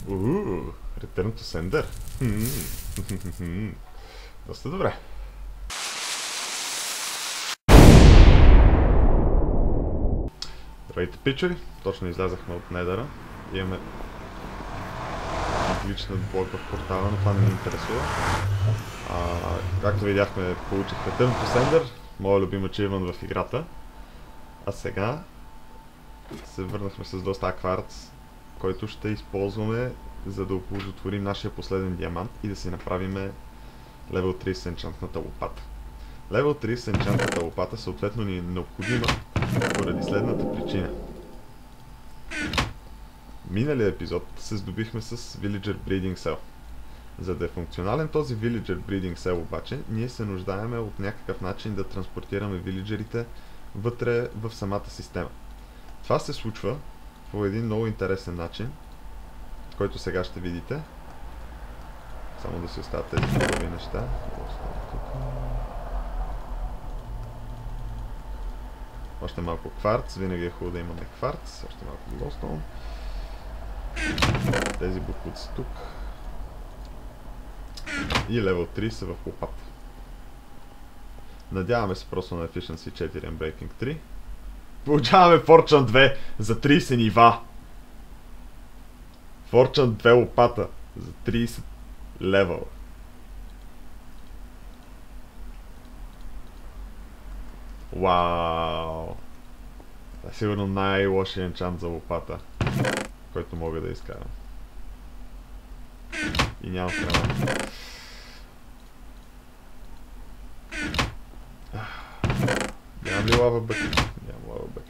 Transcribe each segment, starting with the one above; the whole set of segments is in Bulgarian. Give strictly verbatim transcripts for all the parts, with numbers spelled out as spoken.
Ууу, Return to Sender. Доста добре. Здравейте, пичери! Точно излязахме от Недъра. Имаме отлична двойка в портала, но това не ни интересува. А, както видяхме, получих Return to Sender, моя любим achievement в играта. А сега се върнахме с доста акварц, който ще използваме, за да оползотворим нашия последен диамант и да си направим левел трийсет енчантната лопата. Левел трийсет енчантната лопата съответно ни е необходима поради следната причина. Миналия епизод се здобихме с Villager Breeding Cell. За да е функционален този Villager Breeding Cell обаче, ние се нуждаеме от някакъв начин да транспортираме вилиджерите вътре в самата система. Това се случва по един много интересен начин, който сега ще видите. Само да си оставят тези хубави неща. Още малко кварц, винаги е хубаво да имаме кварц. Още малко глоустоун. Тези буклуци тук. И левел три са в лопата. Надяваме се просто на Efficiency четири и Unbreaking три. Получаваме Fortune две за трийсет нива. Fortune две лопата за трийсет левел. Вау! Това е сигурно най-лошия енчант за лопата, който мога да изкарам. И нямам храна. Нямам ли лава бък? Нямам лава бък.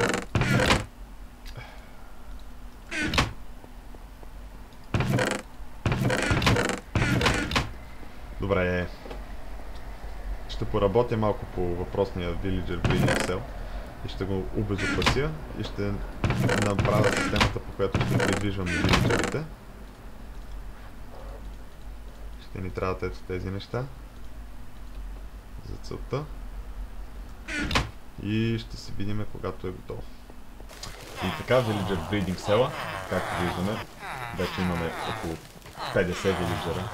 Добре. Ще поработя малко по въпросния Villager Breeding Cell и ще го обезопася и ще направя системата, по която ще придвижваме вилиджерите. Ще ни трябват ето тези неща за целта и ще се видим когато е готово. И така, Villager Breeding Cell, както виждаме, вече имаме около петдесет вилиджера.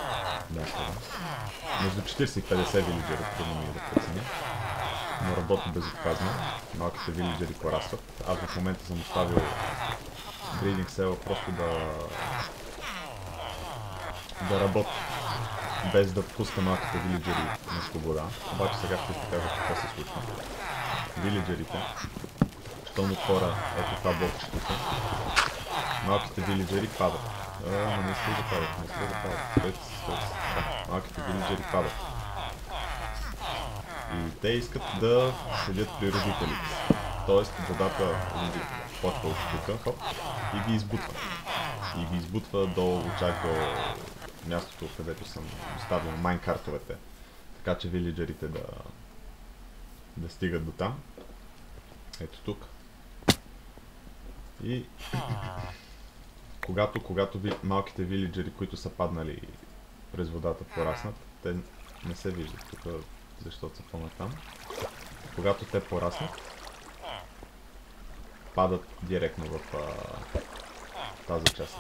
Между четирийсет и петдесет вилиджера, трудно ми е да преценя, но работи безотказно. Малките вилиджери порастват. Аз в момента съм оставил Breeding Cell просто да да работи, без да пуска малките вилиджери на свобода. Обаче сега ще ви кажа какво се случва. Вилиджерите, щом отворя ето това бокчето, малките вилиджери падат. А, но не искай да падат, не искай да падат. Стойте се, стойте се. Да, малките вилиджери падат. И те искат да седят при родителите. Тоест водата почва от тук, хоп, и ги избутва. И ги избутва долу, чак до мястото, където съм оставил майнкартовете. Така че вилиджерите да да стигат до там. Ето тук. И когато, когато ви, малките вилиджери, които са паднали през водата, пораснат, те не се виждат тук, защото са по-натам. Когато те пораснат, падат директно в а, тази част.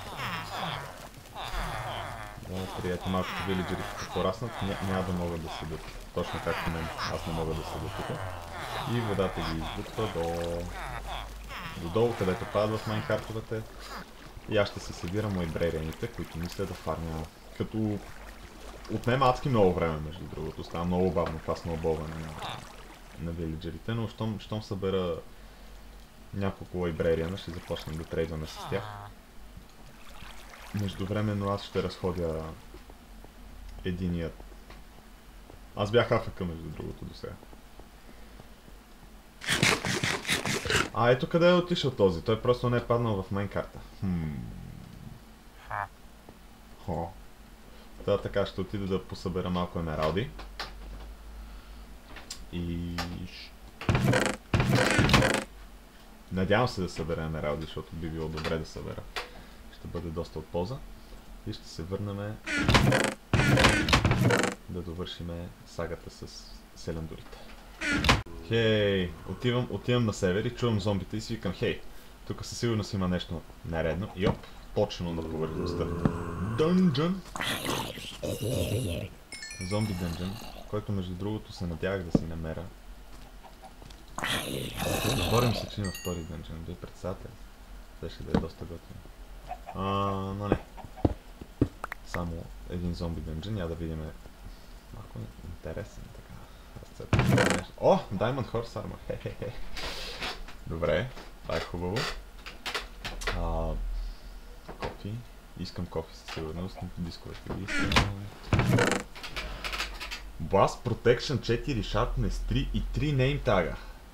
Да, при ето малките вилиджери, като пораснат, ня, няма да могат да седят. Точно както мен, аз не мога да седя тук. И водата ги избутва до додолу, където падат в майнкартовете. И аз ще се събирам лайбрерианите, които мисля да фармя, като отнема адски много време, между другото. Става много бавно това сноуболване на, на вилиджерите, но щом, щом събера няколко лайбрериана, ще започнем да трейдваме с тях. Междувременно аз ще разходя единият. Аз бях АФК, между другото, до сега. А, ето къде е отишъл този. Той просто не е паднал в майнкарта. Хм. Хо. Та така, ще отида да посъбера малко емералди. И... Надявам се да събера емералди, защото би било добре да събера. Ще бъде доста от полза. И ще се върнем да довършиме сагата с селендурите. Хей, отивам, отивам на север и чувам зомбите и си викам, хей, тук със сигурност има нещо нередно. Йоп, точно на повърхността. Дънджън! Зомби дънджън, който между другото се надявах да си намеря. Борим се, че има втори дънджън, бе председател. Беше да е доста готин. А, но не. Само един зомби дънджън, я да видим малко интересен така. Разцепен. О, Diamond Horse Armor, хе-хе-хе. Добре, това е хубаво. А, кофи. Искам кофи със сигурност, но дисковете ги искам. Blast Protection четири, Sharpness три и три name тага.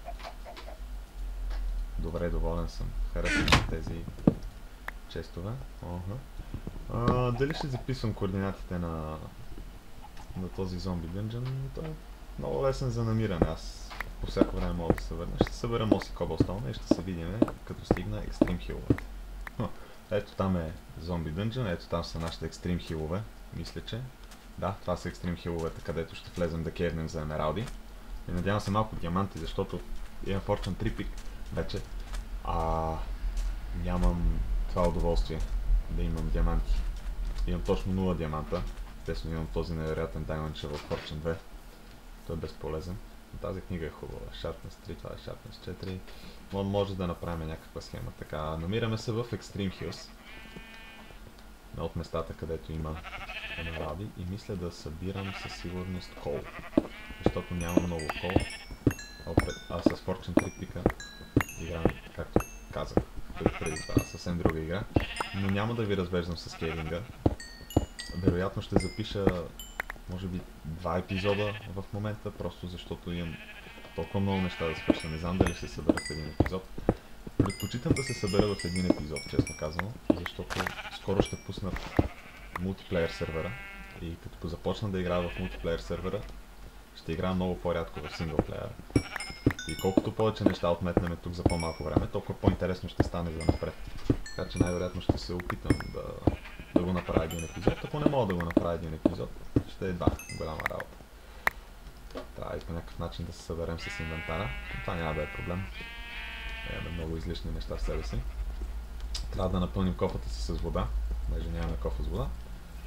Добре, доволен съм. Харесвам тези честове. Ага. А, дали ще записвам координатите на, на този зомби дънджън? Той е много лесен за намиране. Аз по всяко време мога да се върна. Ще събера моси Cobblestone и ще се видим като стигна Extreme хиловете. Ето там е зомби дънджън, ето там са нашите Extreme хилове. Мисля, че. Да, това са Extreme хиловете, където ще влезем да кернем за емералди. И надявам се малко диаманти, защото имам Fortune три пик вече. А нямам това удоволствие да имам диаманти. Имам точно нула диаманта. Естествено имам този невероятен Diamond Shovel от Fortune две. Той е безполезен. Но тази книга е хубава. Sharpness три, това е Sharpness четири. Може да направим някаква схема. Така, намираме се в Extreme Hills. От местата, където има емералди. И мисля да събирам със сигурност кол. Защото няма много кол. А с Fortune три пика играм, както казах преди това, съвсем друга игра. Но няма да ви развеждам с кейвинга. Вероятно ще запиша, може би, два епизода в момента, просто защото имам толкова много неща да свърша. Не знам дали ще се събера в един епизод. Предпочитам да се събера в един епизод, честно казано, защото скоро ще пусна мултиплеер сервера и като започна да играя в мултиплеер сервера, ще играя много по-рядко в синглплеер. И колкото повече неща отметнем тук за по-малко време, толкова по-интересно ще стане за напред. Така че най-вероятно ще се опитам да, да го направя един епизод. Ако не мога да го направя един епизод, ще е два голяма работа. Трябва и по някакъв начин да се съберем с инвентара. Това няма да е проблем. Имаме много излишни неща в себе си. Трябва да напълним кофата си с вода, даже нямаме кофа с вода.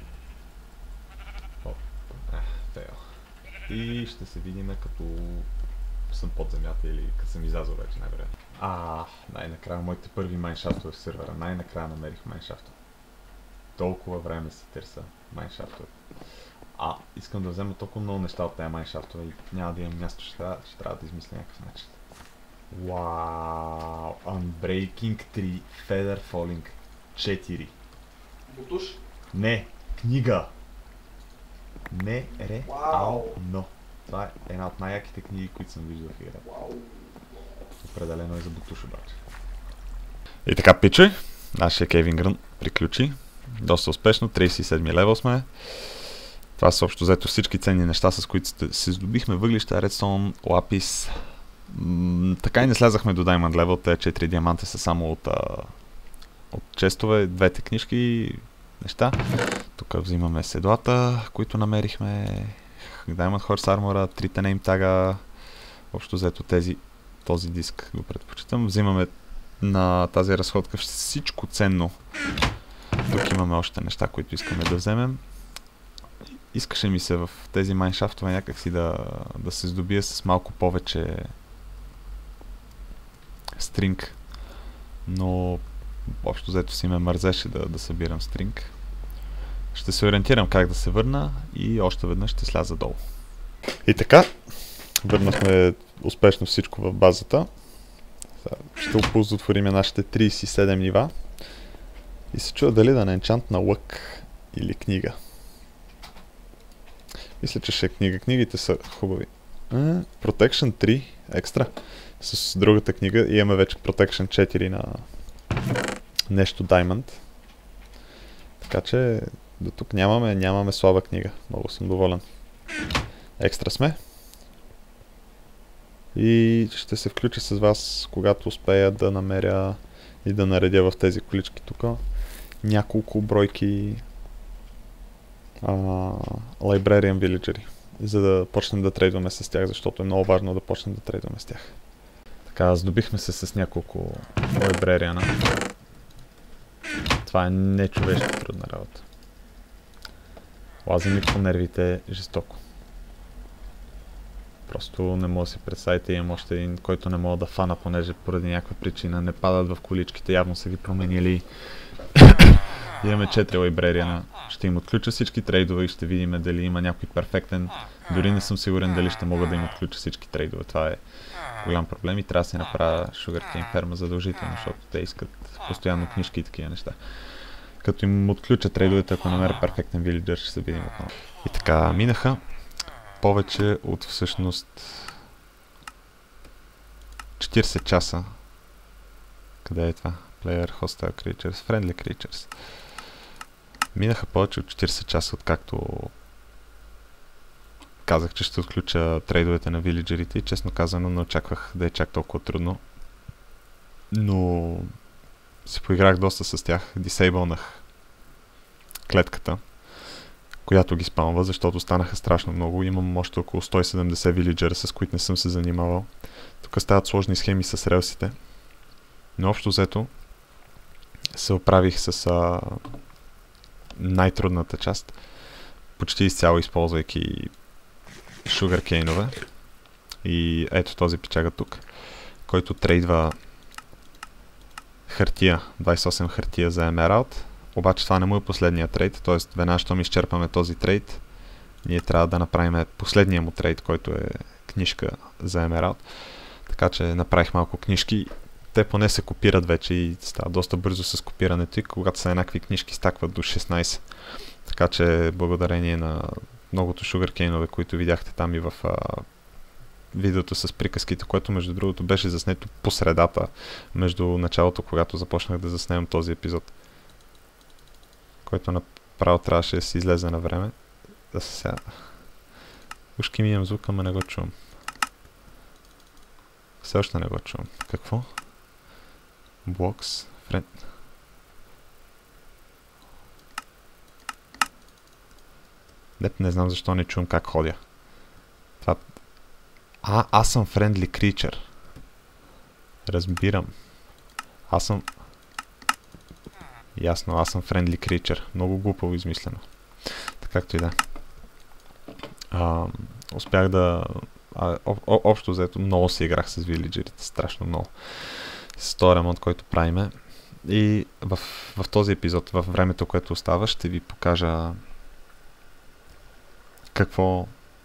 Оп, ех, фейл. И ще се видим като съм под земята или като съм излязъл вече, най-вероятно. А, най-накрая моите първи майншафтове в сервера. Най-накрая намерих майншафтове. Толкова време си търся майншафтове. А, искам да взема толкова много неща от тези майншафтове и няма да имам място, ще трябва, ще трябва да измисля някакъв начин. Вау! Unbreaking три, Feather Falling четири. Бутуш? Не, книга! Не, ре, ау, но. Това е една от най-яките книги, които съм виждал в играта. Определено е за бутуш обаче. И така, пиче, нашия Caving Run приключи. Доста успешно, тридесет и седми левел сме. Това са общо взето всички ценни неща, с които се здобихме: въглища, редстоун, лапис. М- така и не слязахме до Diamond Level, те четири диаманта са само от, а, от честове, двете книжки, неща. Тук взимаме седлата, които намерихме. Diamond Horse Armor, трите name тага. Общо взето тези, този диск го предпочитам. Взимаме на тази разходка всичко ценно. Тук имаме още неща, които искаме да вземем. Искаше ми се в тези майншафтове някакси да, да се здобия с малко повече стринг. Но общо взето си ме мързеше да, да събирам стринг. Ще се ориентирам как да се върна и още веднъж ще сляза долу. И така, върнахме успешно всичко в базата. Ще оползотворим нашите тридесет и седем нива. И се чува дали да не енчант на лък или книга. Мисля, че ще е книга. Книгите са хубави. А, Protection три екстра. С другата книга имаме вече Protection четири на нещо Diamond. Така че до тук нямаме, нямаме слаба книга. Много съм доволен. Екстра сме. И ще се включа с вас, когато успея да намеря и да наредя в тези колички тук няколко бройки а, Librarian Villageri, за да почнем да трейдваме с тях, защото е много важно да почнем да трейдваме с тях. Така, здобихме се с няколко Librarian. Това е нечовешко трудна работа. Лази ми по нервите жестоко. Просто не мога да си представите, имам още един, който не мога да фана, понеже поради някаква причина не падат в количките, явно са ги променили. Имаме четири лайбрерия, ще им отключа всички трейдове и ще видим дали има някой перфектен. Дори не съм сигурен дали ще мога да им отключа всички трейдове. Това е голям проблем и трябва да се направя Sugarcane ферма задължително, защото те искат постоянно книжки и такива неща. Като им отключа трейдовете, ако намеря перфектен вилиджър, ще се видим отново. И така, минаха повече от всъщност четирийсет часа. Къде е това? Player, Hostile Creatures, Friendly Creatures. Минаха повече от четирийсет часа, откакто казах, че ще отключа трейдовете на вилиджерите и честно казано не очаквах да е чак толкова трудно. Но се поиграх доста с тях, дисейбълнах клетката, която ги спамва, защото станаха страшно много. Имам още около сто и седемдесет вилиджера, с които не съм се занимавал. Тук стават сложни схеми с релсите. Но общо взето се оправих с а, най-трудната част, почти изцяло използвайки Sugarcane-ове. И ето този печага тук, който трейдва хартия, двайсет и осем хартия за Emerald. Обаче това не му е последния трейд, т.е. веднага, щом изчерпаме този трейд, ние трябва да направим последния му трейд, който е книжка за Emerald. Така че направих малко книжки. Те поне се копират вече и става доста бързо с копирането и когато са еднакви книжки стакват до шестнайсет. Така че благодарение на многото Sugarcane-ове, които видяхте там и в а, видеото с приказките, което между другото беше заснето по средата, между началото, когато започнах да заснемам този епизод, който направо трябваше да си излезе на време. Да се сега... Ушки ми имам звук, ама не го чувам. Все още не го чувам. Какво? Blocks, friend. Не, не знам защо не чувам как ходя. Това... А, аз съм friendly creature. Разбирам. Аз съм... Ясно, аз съм friendly creature. Много глупаво измислено. Така както и да. А, успях да... А, об, общо взето много се играх с вилиджерите. Страшно много. С този ремонт, който правиме. И в, в този епизод, в времето, което остава, ще ви покажа какво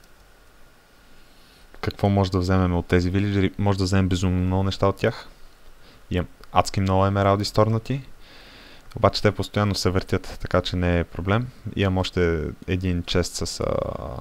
какво може да вземем от тези вилиджери. Може да вземем безумно много неща от тях. Имам адски много емералди сторнати. Обаче те постоянно се въртят, така че не е проблем. Имам още един чест с а,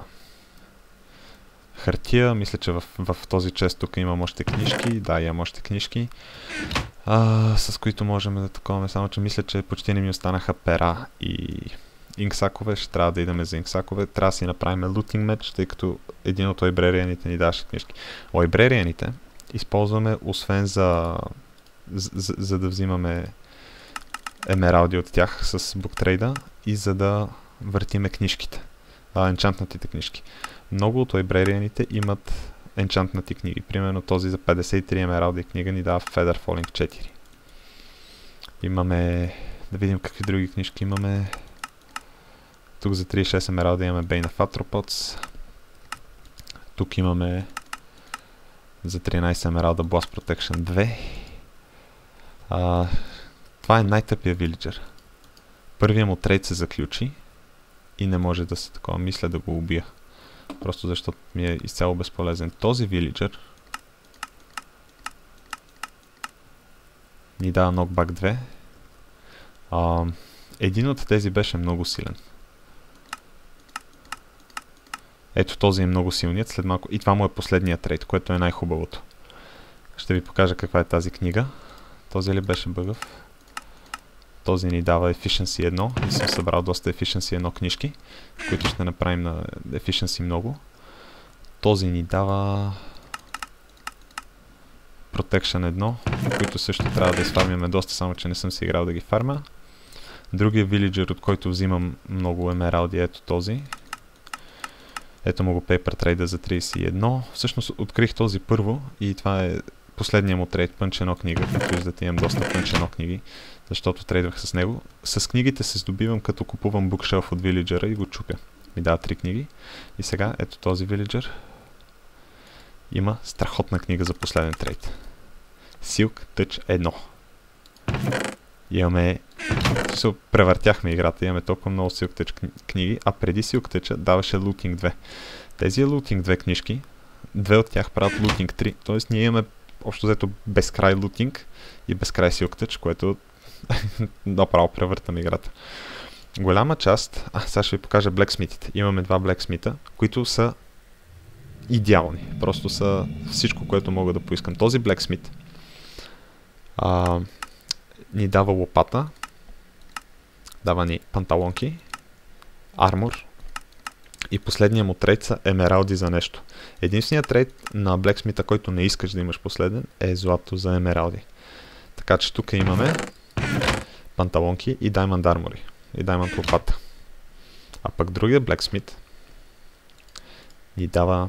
хартия. Мисля, че в, в този чест тук имам още книжки. Да, имам още книжки, а, с които можем да таковаме. Само, че мисля, че почти не ми останаха пера и инксакове. Ще трябва да идем за инксакове. Трябва да си направим лутинг меч, тъй като един от лайбрерианите ни даваше книжки. Лайбрерианите използваме освен за, за, за да взимаме емералди от тях с буктрейда и за да въртиме книжките. Да, енчантнатите книжки. Много от лайбрерианите имат енчантнати книги. Примерно този за петдесет и три емералди книга ни дава Feather Falling четири. Имаме... Да видим какви други книжки имаме. Тук за трийсет и шест емералда имаме Bane of Arthropods. Тук имаме за тринайсет емералда Blast Protection две. А, това е най-тъпия вилиджер. Първият му трейд се заключи и не може да се такова. Мисля да го убия. Просто защото ми е изцяло безполезен. Този вилиджер ни дава Knockback две. А, един от тези беше много силен. Ето този е много силният. След малко... И това му е последният трейд, което е най-хубавото. Ще ви покажа каква е тази книга. Този ли беше бъгъв? Този ни дава Efficiency едно. И съм събрал доста Efficiency едно книжки, които ще направим на Efficiency много. Този ни дава Protection едно, които също трябва да изфармяме доста, само че не съм си играл да ги фармя. Другия вилиджер, от който взимам много емералди, ето този. Ето му го Paper Trade за трийсет и едно. Всъщност открих този първо и това е последният му трейд, пънч едно книга. Както виждате, имам доста пънч едно книги. защото трейдвах с него. С книгите се здобивам, като купувам букшелф от вилиджера и го чупя. Ми дава три книги. И сега, ето този вилиджер има страхотна книга за последен трейд. Silk Touch едно. Имаме... Се превъртяхме играта, имаме толкова много Silk Touch книги, а преди Silk Touch даваше Looting две. Тези Looting две книжки, две от тях правят Looting три, т.е. ние имаме общо взето безкрай Looting и безкрай Silk Touch, което направо превъртам играта. Голяма част... А, сега ще ви покажа Blacksmith-ите. Имаме два Blacksmith-а, които са идеални. Просто са всичко, което мога да поискам. Този Blacksmith а, ни дава лопата, дава ни панталонки, армор и последният му трейд са емералди за нещо. Единственият трейд на Blacksmith-а, който не искаш да имаш последен, е злато за емералди. Така че тук имаме панталонки и Diamond Armory. И Diamond лопата. А пък другия Blacksmith ни дава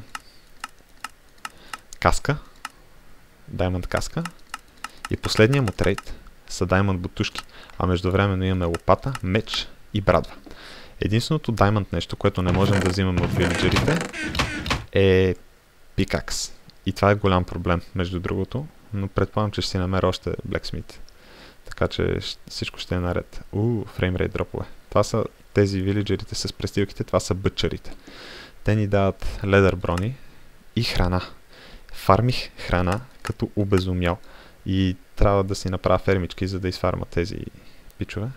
каска, Diamond каска и последният му трейд са Diamond бутушки, а междувременно имаме лопата, меч и брадва. Единственото Diamond нещо, което не можем да взимаме от вилиджерите е пикакс. И това е голям проблем, между другото, но предполагам, че ще си намеря още Blacksmith. Така че всичко ще е наред. Уу, фреймрейт дропове. Това са тези вилиджерите с престилките, това са бъчерите. Те ни дават ледър брони и храна. Фармих храна като обезумял. И трябва да си направя фермички, за да изфарма тези пичове.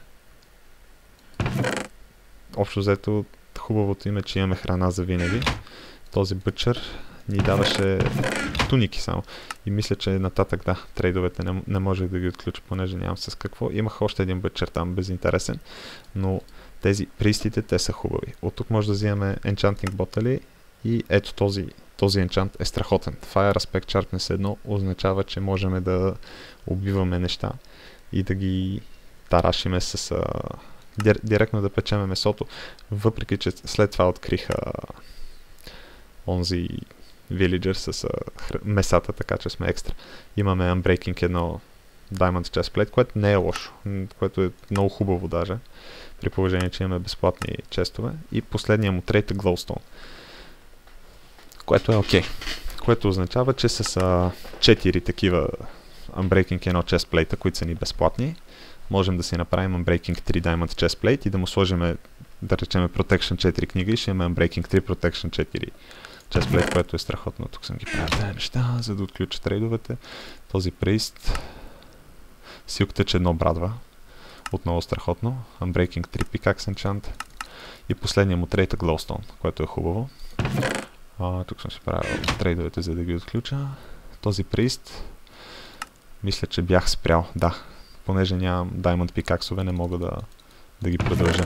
Общо взето, хубавото име, че имаме храна за винаги. Този бъчър ни даваше туники само. И мисля, че нататък, да, трейдовете не, не можех да ги отключа, понеже нямам с какво. Имах още един бъчър там, безинтересен, но тези пристите, те са хубави. От тук може да взимаме Enchanting Bottle и ето този, този енчант е страхотен. Fire Aspect Sharpness едно означава, че можем да убиваме неща и да ги тарашиме с... А, дир, директно да печеме месото, въпреки, че след това откриха онзи вилиджер с а, месата, така че сме екстра. Имаме Unbreaking едно Diamond Chestplate, което не е лошо, което е много хубаво даже, при положение, че имаме безплатни честове. И последният му трейд е Glowstone, което е окей. Okay. Което означава, че с а, четири такива Unbreaking едно Chestplate, които са ни безплатни, можем да си направим Unbreaking три Diamond Chestplate и да му сложим, да речем, Protection четири книга и ще имаме Unbreaking три Protection четири Chestplate, което е страхотно. Тук съм ги правил тези неща, за да отключа трейдовете. Този Priest, Silk Touch едно брадва, отново страхотно. Unbreaking три Pickaxe Enchant и последният му трейд е Glowstone, което е хубаво. А, тук съм си правил трейдовете, за да ги отключа. Този Priest, мисля, че бях спрял, да. Понеже нямам Diamond Pickaxe-ове, не мога да, да ги продължа.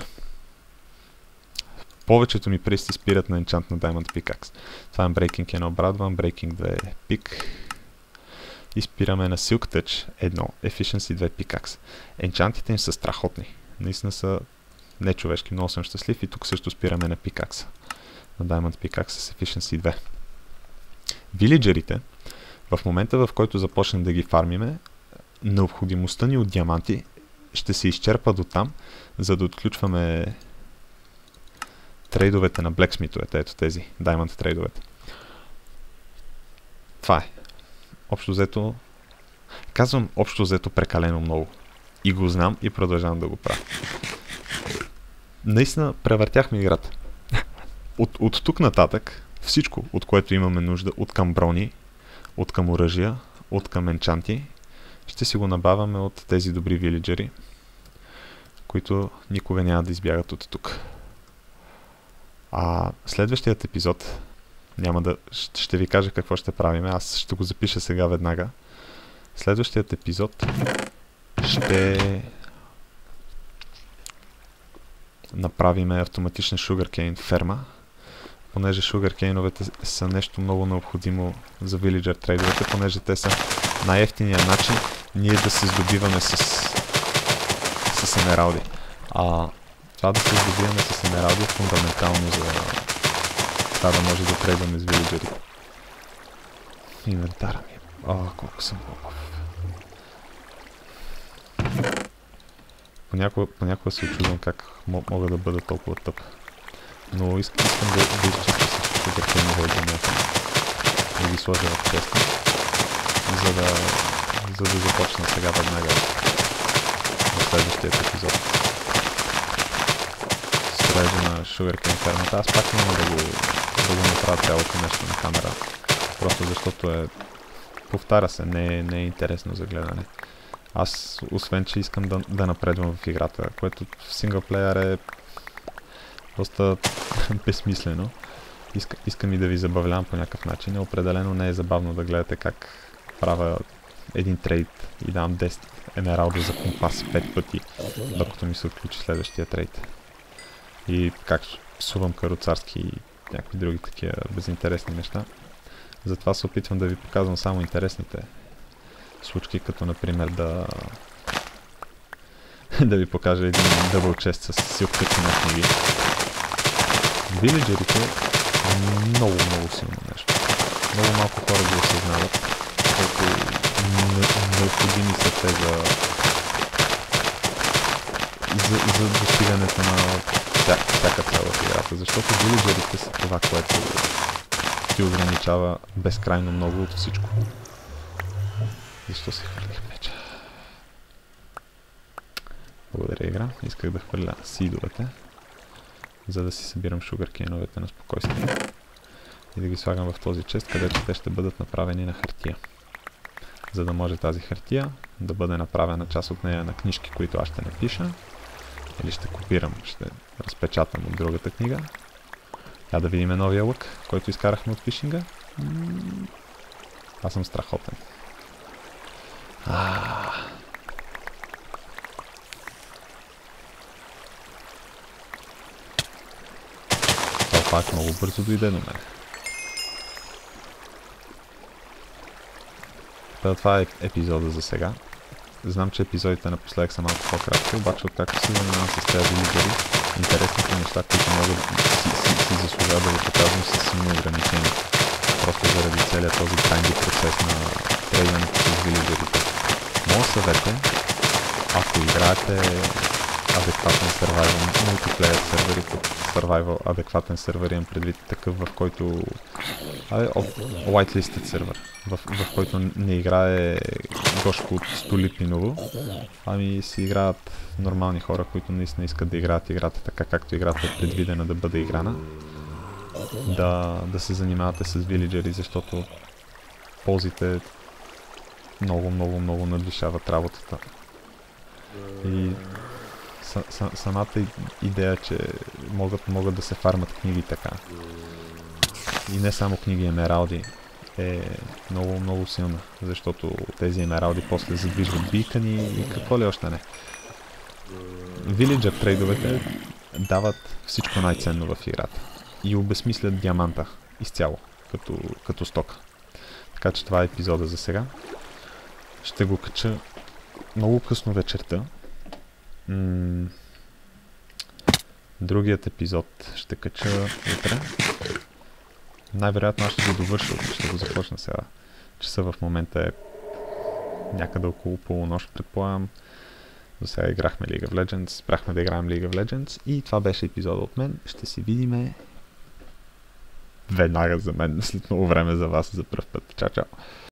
Повечето ми присти спират на енчант на Diamond Pickaxe. Това е Unbreaking едно брадва, Unbreaking две пик. И спираме на Silk Touch едно, Efficiency две Pickaxe. Енчантите им са страхотни. Наистина са нечовешки, много съм щастлив и тук също спираме на Pickaxe. На Diamond Pickaxe с Efficiency две. Вилиджерите, в момента в който започнем да ги фармиме, необходимостта ни от диаманти ще се изчерпа до там, за да отключваме трейдовете на Blacksmith-овете, ето тези, Diamond трейдовете. Това е. Общо взето, казвам общо взето прекалено много. И го знам и продължавам да го правя. Наистина превъртяхме играта. От, от тук нататък всичко, от което имаме нужда, от към брони, от към оръжия, от към енчанти, ще си го набавяме от тези добри вилиджери, които никога няма да избягат от тук. А следващият епизод, няма да, ще ви кажа какво ще правим, аз ще го запиша сега веднага. Следващият епизод ще направим автоматична sugarcane ферма, понеже sugarcane-овете са нещо много необходимо за вилиджер трейдовете, понеже те са най-ефтиният начин ние да се здобиваме с, с емералди. А това да се здобиваме с емералди е фундаментално за това да може да трейдваме с вилиджери. Инвентара ми е... О, колко съм хубав. понякога, понякога се очудвам как мога да бъда толкова тъп. Но искам, искам да, да изчистя всички сугаркейнове от земята. Да ги сложа в честа. За да, за да започна сега веднага в следващия епизод. Строежа на Sugarcane фермата. Аз пак няма да го, да го направя цялото нещо на камера. Просто защото е... повтаря се, не е, не е интересно за гледане. Аз, освен че искам да, да напредвам в играта, което в синглплеер е доста безсмислено. Иска, искам и да ви забавлявам по някакъв начин. Определено не е забавно да гледате как правя един трейд и давам десет емералда за компас пет пъти, докато ми се отключи следващия трейд. И как сувам каруцарски и някакви други такива безинтересни неща. Затова се опитвам да ви показвам само интересните случки, като например да да ви покажа един дъбъл чест с силката на книги. Вилиджерите е много, много силно нещо. Много малко хора го осъзнават, колко необходими са те за, за, за достигането на вся, всяка цяло в играта, защото вилиджерите са това, което ти ограничава безкрайно много от всичко. Защо се хвърлих меча? Благодаря, игра. Исках да хвърля сидовете, за да си събирам шугаркейновете на спокойствие и да ги слагам в този чест, където те ще бъдат направени на хартия. За да може тази хартия да бъде направена част от нея на книжки, които аз ще напиша, или ще копирам, ще разпечатам от другата книга. Я да видим новия лък, който изкарахме от фишинга. Аз съм страхотен. Аааа. Това пак много бързо дойде до мен. Това е епизода за сега. Знам, че епизодите напоследък са малко по-кратки, обаче откакто се занимавам с тези вилиджери, интересните неща, които могат си, си, си заслужават да ви показвам, са силно ограничени. Просто заради целият този грайнди процес на трейдането с вилиджерите. Моят съвет е, ако играете адекватен survival, мултиплеер сервери, под survival адекватен сервер, имам предвид такъв, в който абе, whitelisted сервер, в, в който не играе Гошко от Столипиново, ами си играят нормални хора, които наистина искат да играят играта така, както играта е предвидена да бъде играна. Да, да се занимавате с вилиджери, защото ползите много, много, много надвишават работата. И са, са, самата идея, че могат, могат да се фармат книги така. И не само книги емералди е много, много силна, защото тези емералди после задвижват бикани и какво ли още не. Вилиджър трейдовете дават всичко най-ценно в играта и обезмислят диаманта изцяло, като, като стока. Така че това е епизода за сега. Ще го кача много късно вечерта. М- Другият епизод ще кача утре. Най-вероятно аз ще го довърша, ще го започна сега. Часа в момента е някъде около полунощ, предполагам. До сега играхме League of Legends, спряхме да играем League of Legends и това беше епизода от мен. Ще си видиме веднага за мен, след много време за вас за пръв път. Чао, чао!